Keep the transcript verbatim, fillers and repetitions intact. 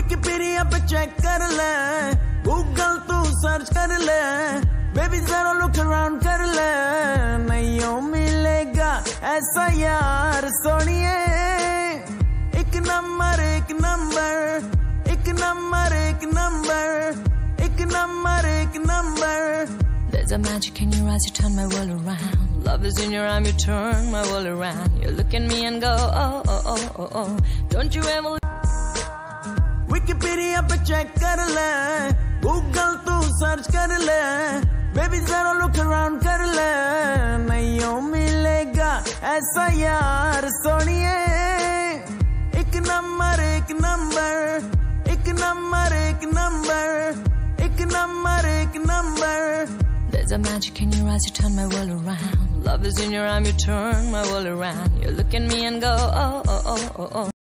Wikipedia पे check कर ले, गूगल तू सर्च कर ले, बेबी जरा लुक अराउंड कर ले, नहीं मिलेगा ऐसा यार सोनिए। एक नंबर एक नंबर एक नंबर एक नंबर एक नंबर एक number. There's a magic in your eyes, you turn my world around. Love is in your arm, you turn my world around. You look at me and go, oh, oh, oh, oh, oh. Don't you ever... Wikipedia पे check कर ले, Google तू search कर ले, baby जरा look around कर ले, नहीं मिलेगा ऐसा यार सोनिए। एक नंबर एक नंबर एक नंबर एक नंबर एक नंबर एक number. There's a magic in your eyes, you turn my world around. Love is in your arm, you turn my world around. You look at me and go, oh, oh, oh, oh, oh.